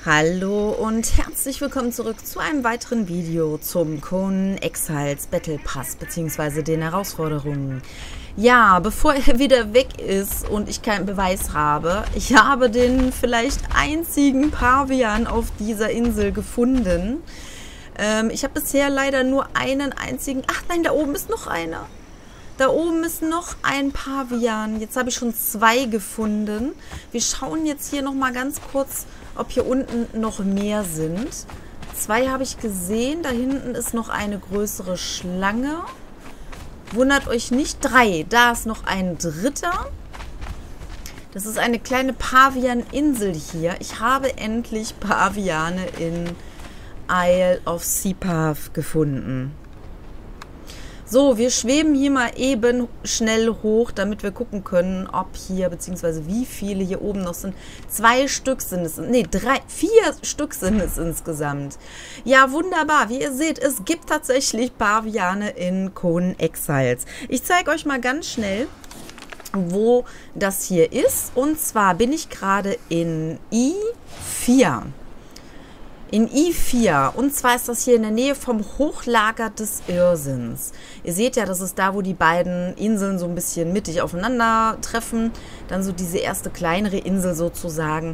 Hallo und herzlich willkommen zurück zu einem weiteren Video zum Conan Exiles Battle Pass bzw. den Herausforderungen. Ja, bevor er wieder weg ist und ich keinen Beweis habe, ich habe den vielleicht einzigen Pavian auf dieser Insel gefunden. Ich habe bisher leider nur einen einzigen... Ach nein, da oben ist noch einer. Da oben ist noch ein Pavian. Jetzt habe ich schon zwei gefunden. Wir schauen jetzt hier nochmal ganz kurz, ob hier unten noch mehr sind. Zwei habe ich gesehen. Da hinten ist noch eine größere Schlange. Wundert euch nicht. Drei. Da ist noch ein dritter. Das ist eine kleine Pavian-Insel hier. Ich habe endlich Paviane in Isle of Sepaf gefunden. So, wir schweben hier mal eben schnell hoch, damit wir gucken können, ob hier, beziehungsweise wie viele hier oben noch sind. 2 Stück sind es, nee, 4 Stück sind es insgesamt. Ja, wunderbar. Wie ihr seht, es gibt tatsächlich Paviane in Conan Exiles. Ich zeige euch mal ganz schnell, wo das hier ist. Und zwar bin ich gerade in I4. In I4. Und zwar ist das hier in der Nähe vom Hochlager des Irrsinns. Ihr seht ja, das ist da, wo die beiden Inseln so ein bisschen mittig aufeinandertreffen. Dann so diese erste kleinere Insel sozusagen,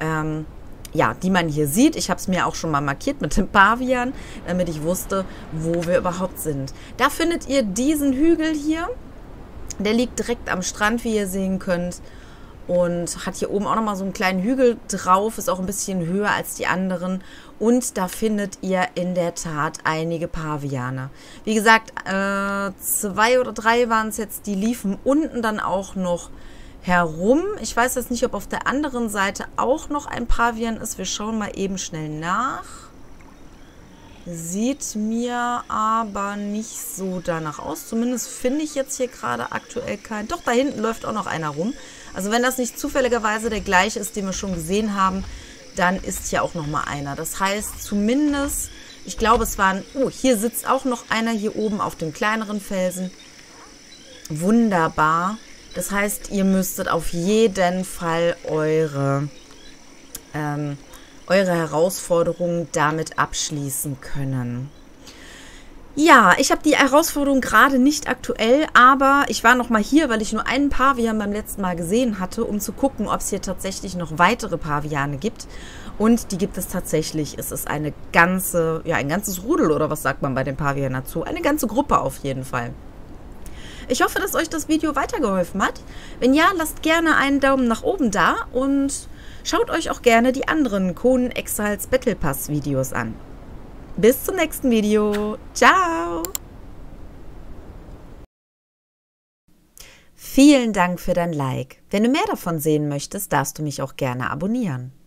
ja, die man hier sieht. Ich habe es mir auch schon mal markiert mit dem Pavian, damit ich wusste, wo wir überhaupt sind. Da findet ihr diesen Hügel hier. Der liegt direkt am Strand, wie ihr sehen könnt. Und hat hier oben auch nochmal so einen kleinen Hügel drauf, ist auch ein bisschen höher als die anderen. Und da findet ihr in der Tat einige Paviane. Wie gesagt, 2 oder 3 waren es jetzt, die liefen unten dann auch noch herum. Ich weiß jetzt nicht, ob auf der anderen Seite auch noch ein Pavian ist. Wir schauen mal eben schnell nach. Sieht mir aber nicht so danach aus. Zumindest finde ich jetzt hier gerade aktuell keinen. Doch, da hinten läuft auch noch einer rum. Also wenn das nicht zufälligerweise der gleiche ist, den wir schon gesehen haben, dann ist hier auch noch mal einer. Das heißt zumindest, ich glaube es waren... Oh, hier sitzt auch noch einer hier oben auf dem kleineren Felsen. Wunderbar. Das heißt, ihr müsstet auf jeden Fall eure Herausforderungen damit abschließen können. Ja, ich habe die Herausforderung gerade nicht aktuell, aber ich war noch mal hier, weil ich nur einen Pavian beim letzten Mal gesehen hatte, um zu gucken, ob es hier tatsächlich noch weitere Paviane gibt. Und die gibt es tatsächlich. Es ist eine ganze, ja, ein ganzes Rudel, oder was sagt man bei den Pavianen dazu? Eine ganze Gruppe auf jeden Fall. Ich hoffe, dass euch das Video weitergeholfen hat. Wenn ja, lasst gerne einen Daumen nach oben da und schaut euch auch gerne die anderen Conan Exiles Battle Pass Videos an. Bis zum nächsten Video. Ciao! Vielen Dank für dein Like. Wenn du mehr davon sehen möchtest, darfst du mich auch gerne abonnieren.